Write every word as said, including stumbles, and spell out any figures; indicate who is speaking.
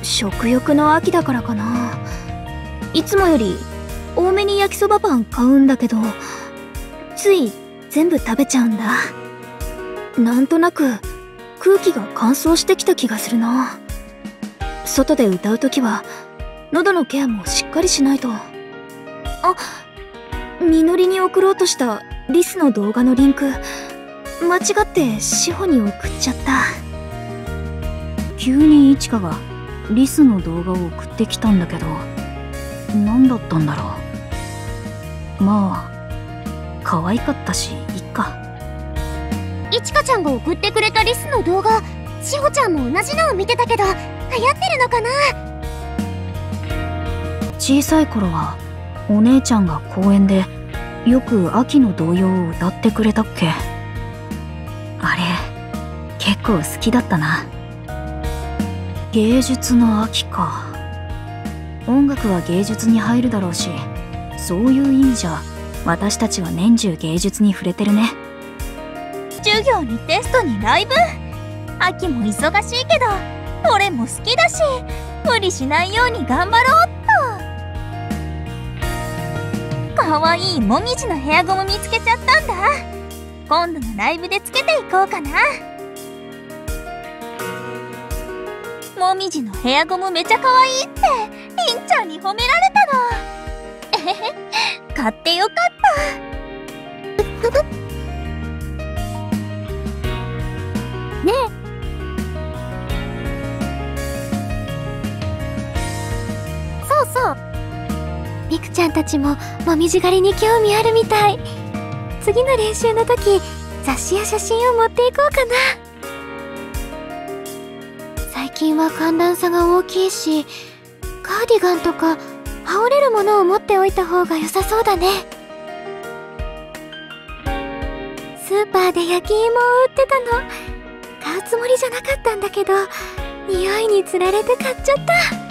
Speaker 1: 食欲の秋だからかな。いつもより多めに焼きそばパン買うんだけど、つい全部食べちゃうんだ。なんとなく空気が乾燥してきた気がするな。外で歌うときは喉のケアもしっかりしないと。あ、みのりに送ろうとしたリスの動画のリンク間違って志保に送っちゃった。
Speaker 2: 急にいちかがリスの動画を送ってきたんだけど、何だったんだろう。まあ可愛かったしいっか。
Speaker 3: いちかちゃんが送ってくれたリスの動画、志保ちゃんも同じのを見てたけど、流行ってるのかな。
Speaker 2: 小さい頃はお姉ちゃんが公園でよく秋の童謡を歌ってくれたっけ。あれ結構好きだったな。芸術の秋か。音楽は芸術に入るだろうし、そういう意味じゃ私たちは年中芸術に触れてるね。
Speaker 4: 授業にテストにライブ、秋も忙しいけど俺も好きだし、無理しないように頑張ろうっと。かわいいもみじのヘアゴム見つけちゃったんだ。今度のライブでつけていこうかな。もみじのヘアゴムめちゃかわいいってりんちゃんに褒められたの。えへへ、買ってよかった。
Speaker 3: ねえ、そうそう、みくちゃんたちももみじ狩りに興味あるみたい。次の練習の時、雑誌や写真を持っていこうかな。最近は寒暖差が大きいし、カーディガンとか羽織れるものを持っておいた方が良さそうだね。スーパーで焼き芋を売ってたの。買うつもりじゃなかったんだけど、匂いにつられて買っちゃった。